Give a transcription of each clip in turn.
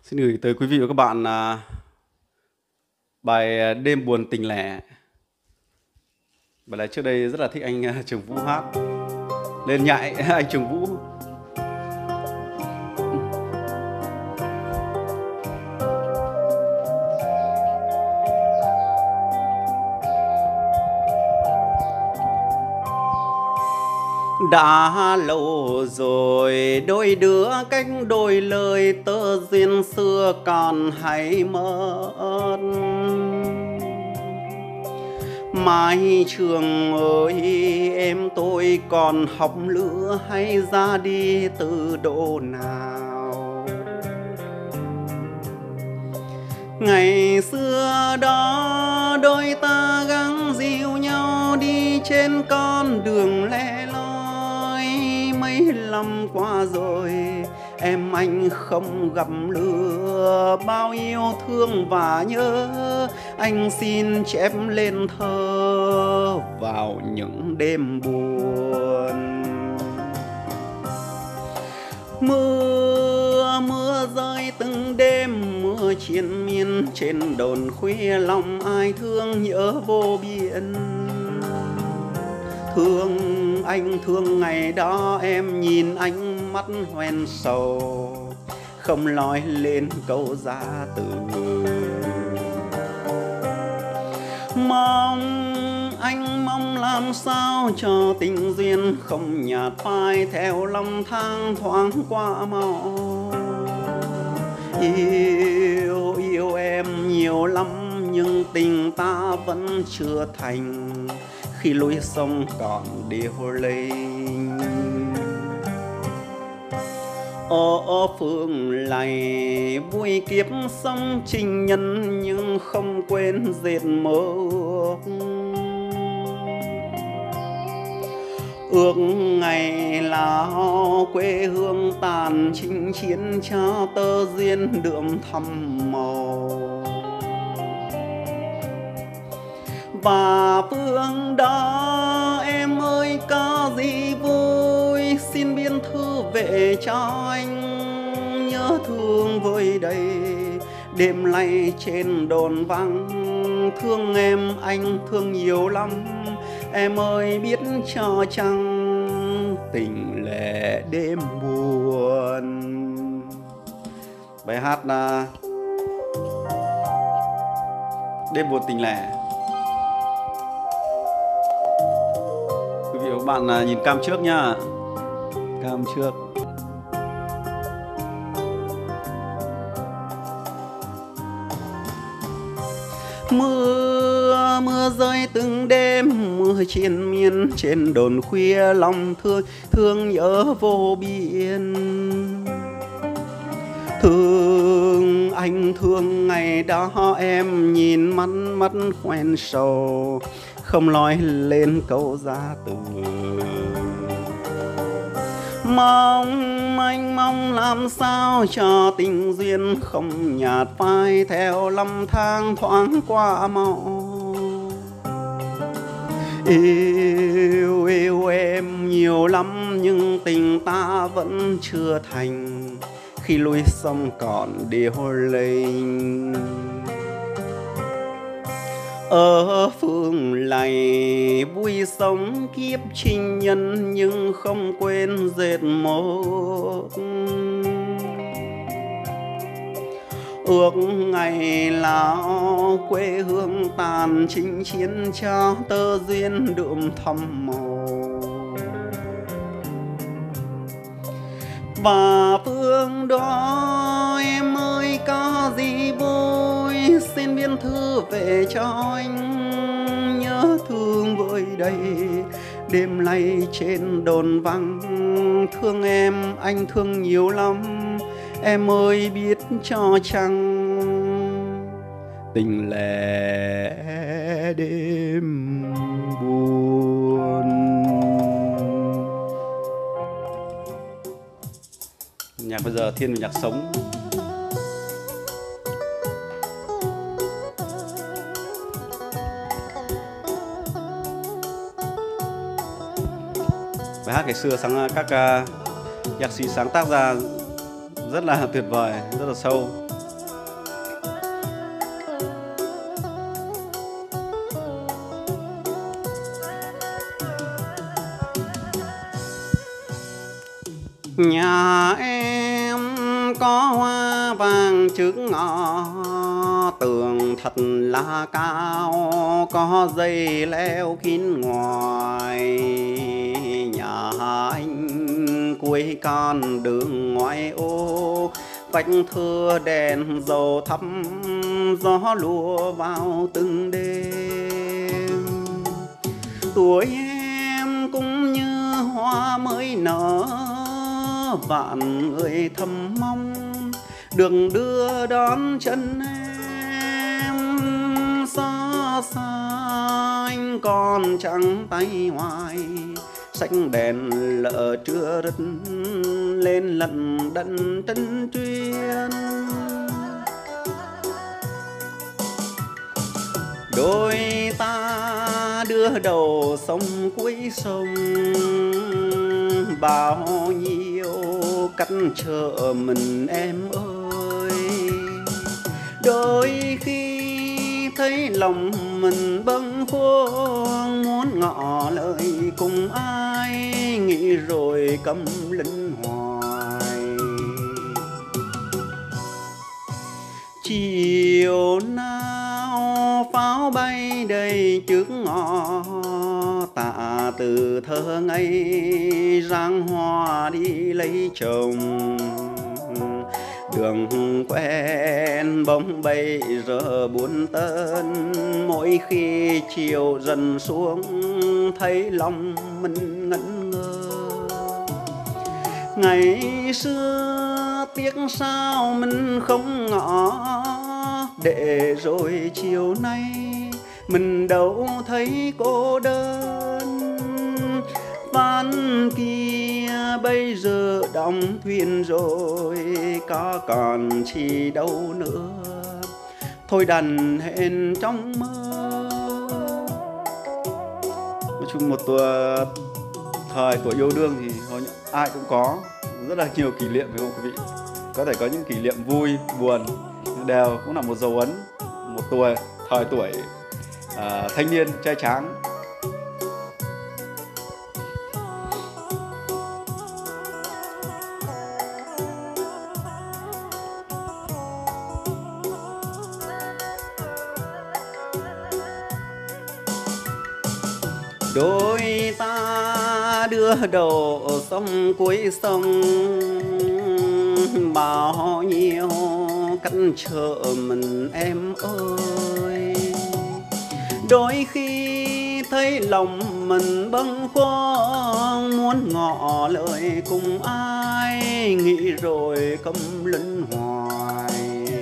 Xin gửi tới quý vị và các bạn bài Đêm buồn tình lẻ. Bài này trước đây rất là thích anh Trường Vũ hát. Lên nhại anh Trường Vũ. Đã lâu rồi đôi đứa cách đôi lời, tơ duyên xưa còn hay mất. Mai trường ơi, em tôi còn học lứa hay ra đi từ độ nào? Ngày xưa đó đôi ta gắng dìu nhau đi trên con đường lẻ loi. Mấy năm qua rồi em anh không gặp lứa, bao yêu thương và nhớ anh xin chép lên thơ vào những đêm buồn. Mưa rơi từng đêm, mưa triền miên trên đồn khuya, lòng ai thương nhớ vô biên. Thương anh thương ngày đó em nhìn anh mắt hoen sầu, không nói lên câu giá từ. Anh mong làm sao cho tình duyên không nhạt phai, theo năm tháng thoáng qua mau. Yêu em nhiều lắm nhưng tình ta vẫn chưa thành, khi lối sông còn điêu linh. Ở phương này vui kiếp sống情nhân, nhưng không quên dệt mơ ước ngày lao quê hương tàn chinh chiến, cho tơ duyên đượm thắm màu. Và phương đó em ơi có gì vui, xin biên thư về cho anh. Nhớ thương vơi đầy đêm nay trên đồn vắng, thương em anh thương nhiều lắm. Em ơi biết cho chăng tình lẻ đêm buồn. Bài hát là Đêm buồn tình lẻ. Quý vị và các bạn nhìn cam trước nhá. Cam trước. Mưa rơi từng đêm, mưa triền miên trên đồn khuya, lòng thương nhớ vô biên. Thương anh thương ngày đó em nhìn mắt hoen sầu, không nói lên câu giá từ. Anh mong làm sao cho tình duyên không nhạt phai, theo năm tháng thoáng qua mau. Yêu em nhiều lắm nhưng tình ta vẫn chưa thành, khi lối sông còn điêu linh. Ở phương này vui sống kiếp情nhân, nhưng không quên dệt mơ ước ngày lao quê hương tàn chinh chiến, cho tơ duyên đượm thắm màu. Và phương đó em ơi có gì vui, xin biên thư về cho anh. Nhớ thương vơi đầy đêm nay trên đồn vắng, thương em anh thương nhiều lắm. Em ơi biết cho chăng tình lẻ đêm buồn. Nhạc bây giờ thiên về nhạc sống. Bài hát ngày xưa các nhạc sĩ sáng tác ra rất là tuyệt vời, rất là sâu. Nhà em có hoa vàng trước ngõ, tường thật là cao, có dây leo kín ngoài. Nhà anh cuối con đường ngoại ô, vách thưa đèn dầu thắp, gió lùa vào từng đêm. Tuổi em cũng như hoa mới nở, vạn người thầm mong được đưa đón chân em. Xa xa anh còn trắng tay hoài, xanh đèn lợ chưa rứt lên lận đận trân chuyên. Đôi ta đưa đầu sông cuối sông, bao nhiêu cắt chờ mình em ơi. Đôi khi thấy lòng mình bâng khuâng, muốn ngỏ lời cùng ai, nghĩ rồi câm lẫn hoài. Chiều nào pháo bay đầy trước ngõ, tạ từ thơ ngây răng hoa đi lấy chồng. Đường quen bóng bay giờ buồn tân, mỗi khi chiều dần xuống thấy lòng mình ngẩn ngơ. Ngày xưa tiếc sao mình không ngỏ, để rồi chiều nay mình đâu thấy cô đơn. Van kia bây giờ đóng thuyền rồi, có còn chi đâu nữa, thôi đành hẹn trong mơ. Nói chung một thời tuổi yêu đương thì ai cũng có rất là nhiều kỷ niệm, phải không quý vị? Có thể có những kỷ niệm vui, buồn, đều cũng là một dấu ấn, một thời tuổi thanh niên trai tráng. Đôi ta đưa đầu sông cuối sông, bao nhiêu cắt chờ mình em ơi. Đôi khi thấy lòng mình bâng khuâng, muốn ngỏ lời cùng ai, nghĩ rồi câm lẫn hoài.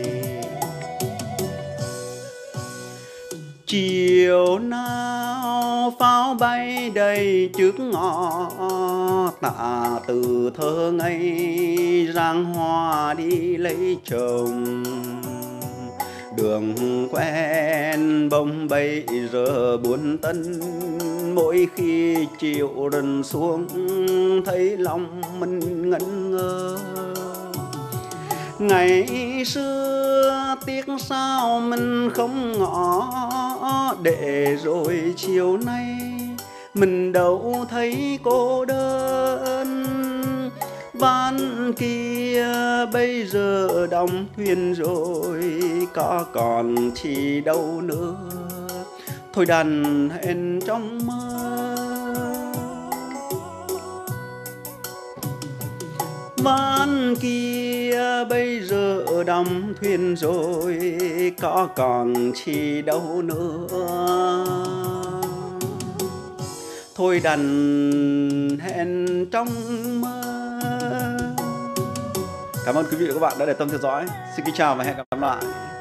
Chiều nào pháo bay đầy trước ngõ, tạ từ thơ ngây răng hoa đi lấy chồng. Đường quen bông bay giờ buồn tân, mỗi khi chiều dần xuống thấy lòng mình ngẩn ngơ. Ngày xưa tiếc sao mình không ngỏ, để rồi chiều nay mình đâu thấy cô đơn. Van kia bây giờ đóng thuyền rồi, có còn chi đâu nữa, thôi đành hẹn trong mơ. Van kia bây giờ đóng thuyền rồi, có còn chi đâu nữa, thôi đành hẹn trong mơ. Cảm ơn quý vị và các bạn đã để tâm theo dõi. Xin kính chào và hẹn gặp lại.